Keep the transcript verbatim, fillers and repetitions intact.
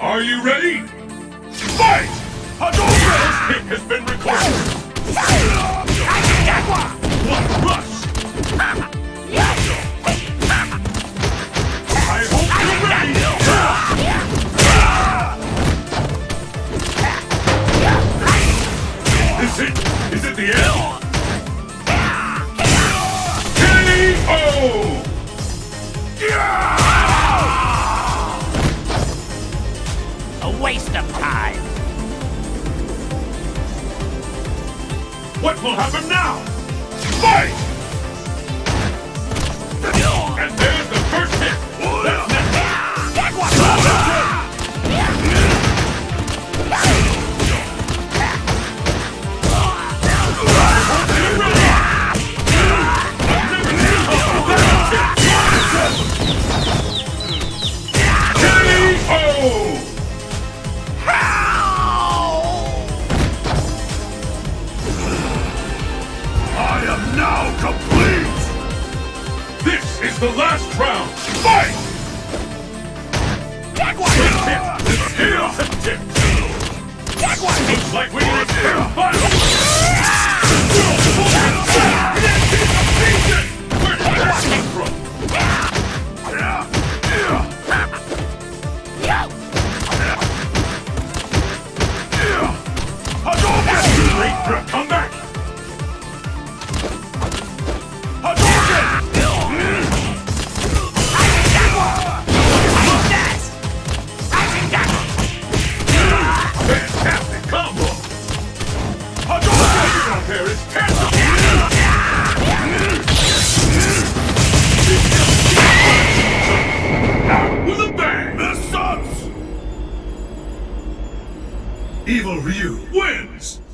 Are you ready? Fight! Hadouken! First hit has been recorded. Blood rush! I hope you're ready! Is it? Is it the end? K O! A waste of time. What will happen now? Fight! And there's the first hit. That's next. Now complete! This is the last round! Fight! Looks like we need a final! Where did that come from? Great for a comeback! Fantastic combo! Hadouken out there is cancer! Out with a bang! This sucks! Evil Ryu wins!